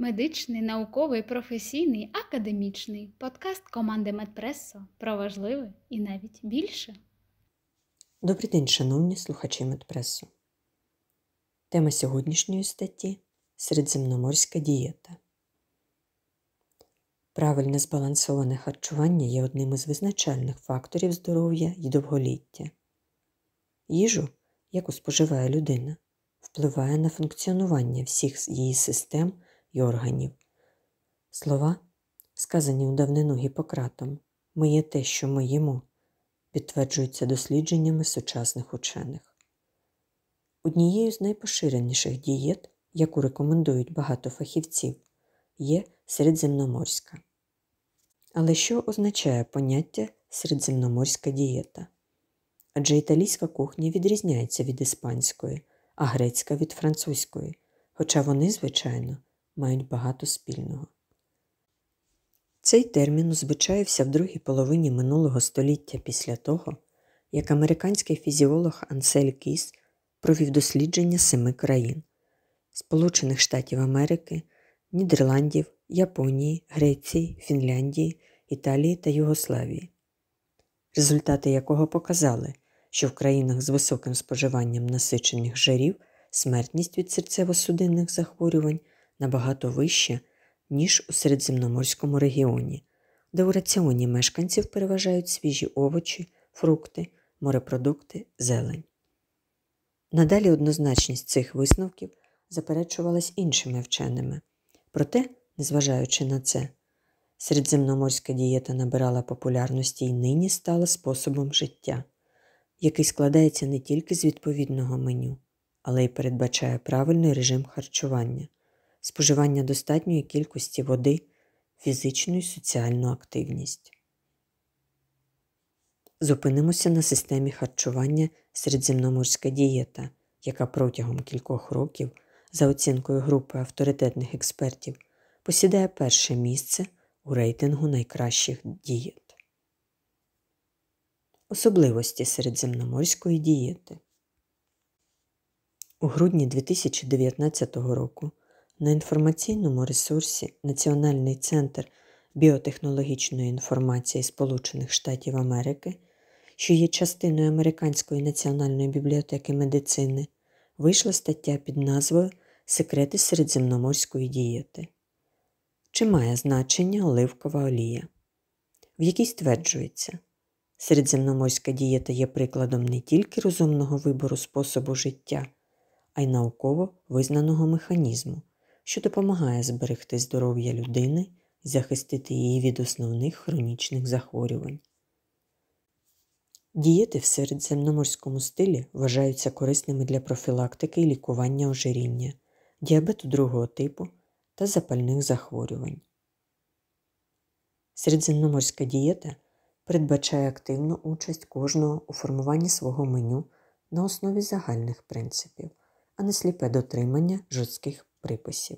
Медичний, науковий, професійний, академічний подкаст команди Медпресо про важливе і навіть більше. Добрий день, шановні слухачі Медпресу. Тема сьогоднішньої статті – середземноморська дієта. Правильне збалансоване харчування є одним із визначальних факторів здоров'я і довголіття. Їжу, яку споживає людина, впливає на функціонування всіх її систем і органів. Слова, сказані у давнину Гіппократом «Ми є те, що ми їмо», підтверджуються дослідженнями сучасних учених. Однією з найпоширеніших дієт, яку рекомендують багато фахівців, є середземноморська. Але що означає поняття середземноморська дієта? Адже італійська кухня відрізняється від іспанської, а грецька від французької, хоча вони, звичайно, мають багато спільного. Цей термін узвичаївся в другій половині минулого століття після того, як американський фізіолог Ансель Кіс провів дослідження 7 країн – Сполучених Штатів Америки, Нідерландів, Японії, Греції, Фінляндії, Італії та Югославії. Результати якого показали, що в країнах з високим споживанням насичених жирів смертність від серцево-судинних захворювань набагато вища, ніж у середземноморському регіоні, де у раціоні мешканців переважають свіжі овочі, фрукти, морепродукти, зелень. Надалі однозначність цих висновків заперечувалась іншими вченими. Проте, незважаючи на це, середземноморська дієта набирала популярності і нині стала способом життя, який складається не тільки з відповідного меню, але й передбачає правильний режим харчування, споживання достатньої кількості води, фізичну і соціальну активність. Зупинимося на системі харчування середземноморська дієта, яка протягом кількох років, за оцінкою групи авторитетних експертів, посідає перше місце у рейтингу найкращих дієт. Особливості середземноморської дієти. У грудні 2019 року на інформаційному ресурсі Національний центр біотехнологічної інформації Сполучених Штатів Америки, що є частиною Американської національної бібліотеки медицини, вийшла стаття під назвою «Секрети середземноморської дієти». Чи має значення оливкова олія? В якій стверджується, середземноморська дієта є прикладом не тільки розумного вибору способу життя, а й науково визнаного механізму, що допомагає зберегти здоров'я людини і захистити її від основних хронічних захворювань. Дієти в середземноморському стилі вважаються корисними для профілактики і лікування ожиріння, діабету другого типу та запальних захворювань. Середземноморська дієта передбачає активну участь кожного у формуванні свого меню на основі загальних принципів, а не сліпе дотримання жорстких приписів.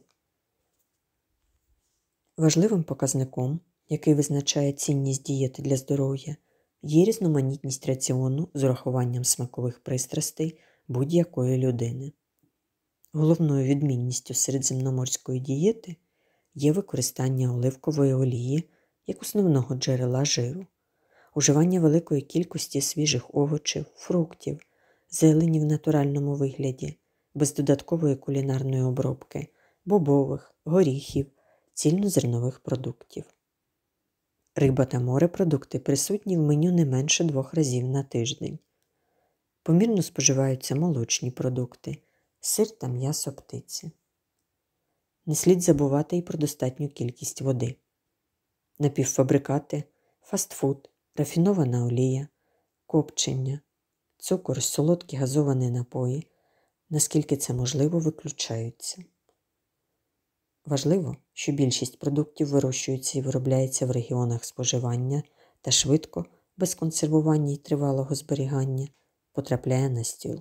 Важливим показником, який визначає цінність дієти для здоров'я, є різноманітність раціону з урахуванням смакових пристрастей будь-якої людини. Головною відмінністю середземноморської дієти є використання оливкової олії як основного джерела жиру, уживання великої кількості свіжих овочів, фруктів, зелені в натуральному вигляді, без додаткової кулінарної обробки, бобових, горіхів, цільнозернових продуктів. Риба та морепродукти присутні в меню не менше 2 разів на тиждень. Помірно споживаються молочні продукти, сир та м'ясо птиці. Не слід забувати і про достатню кількість води. Напівфабрикати, фастфуд, рафінована олія, копчення, цукор, солодкі газовані напої, наскільки це можливо, виключаються. Важливо, що більшість продуктів вирощується і виробляється в регіонах споживання та швидко, без консервування і тривалого зберігання, потрапляє на стіл.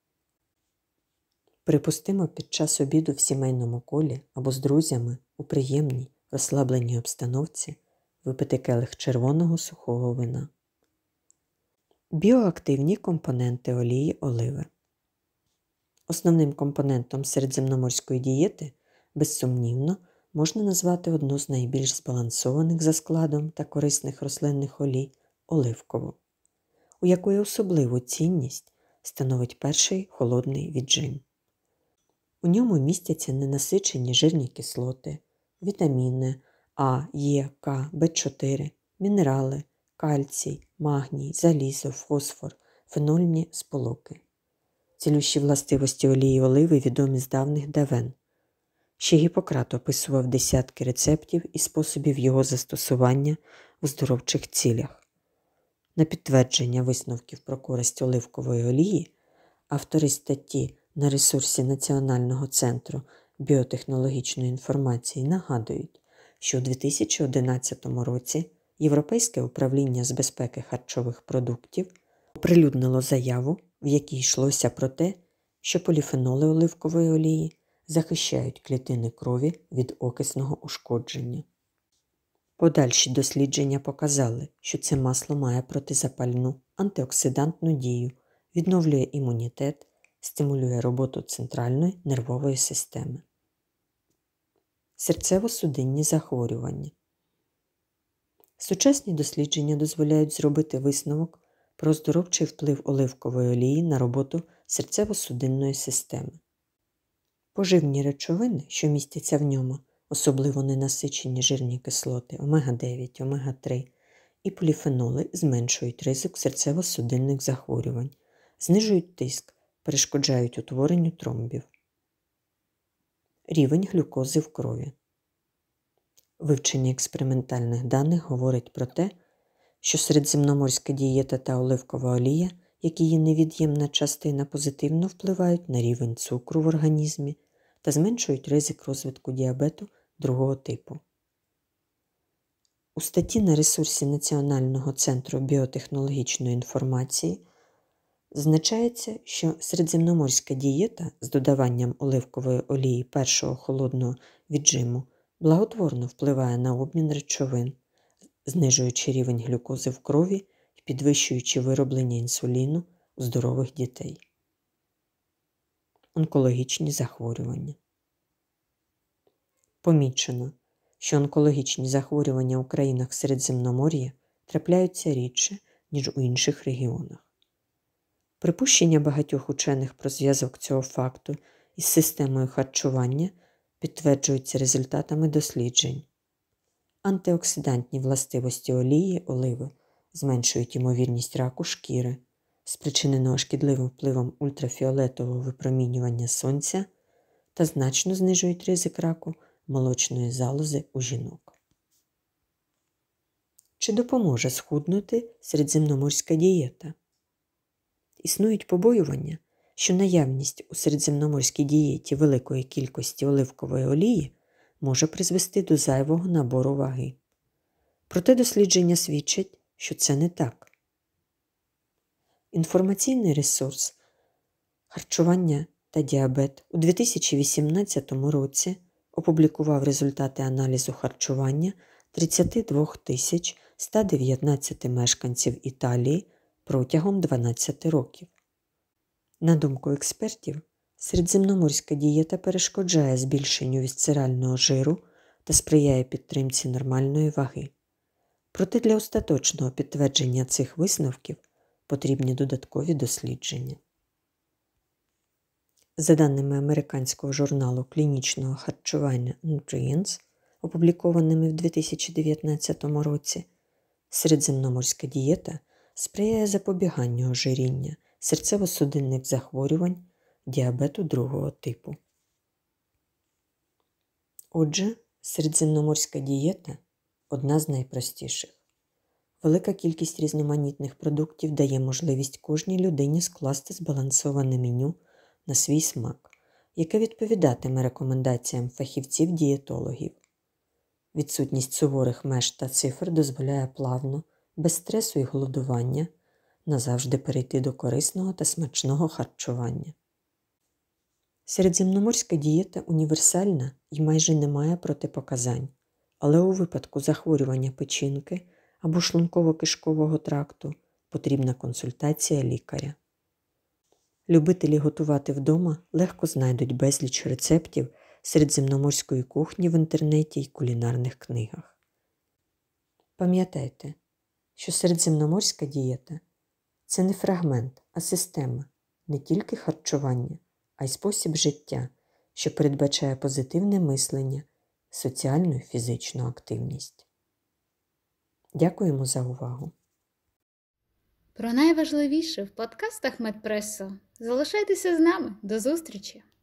Припустимо, під час обіду в сімейному колі або з друзями у приємній, розслабленій обстановці випити келих червоного сухого вина. Біоактивні компоненти олії оливи. Основним компонентом середземноморської дієти, безсумнівно, можна назвати одну з найбільш збалансованих за складом та корисних рослинних олій – оливкову, у якої особливу цінність становить перший холодний віджим. У ньому містяться ненасичені жирні кислоти, вітаміни А, Е, К, В4, мінерали, кальцій, магній, залізо, фосфор, фенольні сполуки. Цілющі властивості олії оливи відомі з давних давен. Ще Гіппократ описував десятки рецептів і способів його застосування в оздоровчих цілях. На підтвердження висновків про користь оливкової олії автори статті на ресурсі Національного центру біотехнологічної інформації нагадують, що у 2011 році Європейське управління з безпеки харчових продуктів оприлюднило заяву, в якій йшлося про те, що поліфеноли оливкової олії захищають клітини крові від окисного ушкодження. Подальші дослідження показали, що це масло має протизапальну, антиоксидантну дію, відновлює імунітет, стимулює роботу центральної нервової системи. Серцево-судинні захворювання. Сучасні дослідження дозволяють зробити висновок про оздоровчий вплив оливкової олії на роботу серцево-судинної системи. Поживні речовини, що містяться в ньому, особливо ненасичені жирні кислоти омега-9, омега-3 і поліфеноли зменшують ризик серцево-судинних захворювань, знижують тиск, перешкоджають утворенню тромбів. Рівень глюкози в крові. Вивчення експериментальних даних говорить про те, що середземноморська дієта та оливкова олія, як її невід'ємна частина, позитивно впливають на рівень цукру в організмі та зменшують ризик розвитку діабету другого типу. У статті на ресурсі Національного центру біотехнологічної інформації зазначається, що середземноморська дієта з додаванням оливкової олії першого холодного віджиму благотворно впливає на обмін речовин, знижуючи рівень глюкози в крові і підвищуючи вироблення інсуліну у здорових дітей. Онкологічні захворювання. Помічено, що онкологічні захворювання у країнах Середземномор'я трапляються рідше, ніж у інших регіонах. Припущення багатьох учених про зв'язок цього факту із системою харчування підтверджуються результатами досліджень. Антиоксидантні властивості олії оливи зменшують ймовірність раку шкіри, спричиненого шкідливим впливом ультрафіолетового випромінювання сонця, та значно знижують ризик раку молочної залози у жінок. Чи допоможе схуднути середземноморська дієта? Існують побоювання, що наявність у середземноморській дієті великої кількості оливкової олії може призвести до зайвого набору ваги. Проте дослідження свідчать, що це не так. Інформаційний ресурс «Харчування та діабет» у 2018 році опублікував результати аналізу харчування 32 119 мешканців Італії протягом 12 років. На думку експертів, середземноморська дієта перешкоджає збільшенню вісцерального жиру та сприяє підтримці нормальної ваги. Проте для остаточного підтвердження цих висновків потрібні додаткові дослідження. За даними американського журналу клінічного харчування Nutrients, опублікованими в 2019 році, середземноморська дієта сприяє запобіганню ожиріння, серцево-судинних захворювань, діабету другого типу. Отже, середземноморська дієта – одна з найпростіших. Велика кількість різноманітних продуктів дає можливість кожній людині скласти збалансоване меню на свій смак, яке відповідатиме рекомендаціям фахівців-дієтологів. Відсутність суворих меж та цифр дозволяє плавно, без стресу і голодування, назавжди перейти до корисного та смачного харчування. Середземноморська дієта універсальна і майже не має протипоказань, але у випадку захворювання печінки або шлунково-кишкового тракту потрібна консультація лікаря. Любителі готувати вдома легко знайдуть безліч рецептів середземноморської кухні в інтернеті й кулінарних книгах. Пам'ятайте, що середземноморська дієта – це не фрагмент, а система, не тільки харчування, а й спосіб життя, що передбачає позитивне мислення, соціальну і фізичну активність. Дякуємо за увагу! Про найважливіше в подкастах Медпресо. Залишайтеся з нами. До зустрічі!